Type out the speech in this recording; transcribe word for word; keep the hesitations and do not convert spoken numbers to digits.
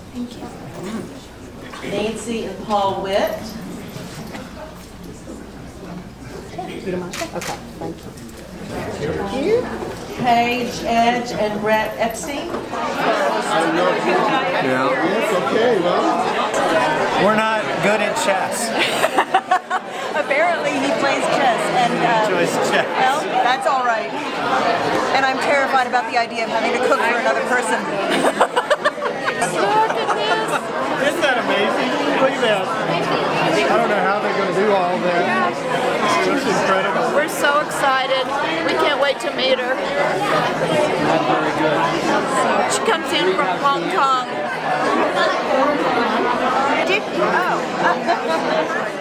Thank you. Nancy and Paul Witt. Okay, thank you. Thank you. Paige Edge and Brett Epstein. Yeah. It's okay, well. We're not good at chess. Apparently he plays chess, and uh, Enjoys chess. well, that's all right. And I'm terrified about the idea of having to cook for another person. Isn't that amazing? Look at that. I don't know how they're going to do all that. It's just incredible. We're so excited. We can't wait to meet her. That's very good. She comes in from Hong Kong. Did, oh.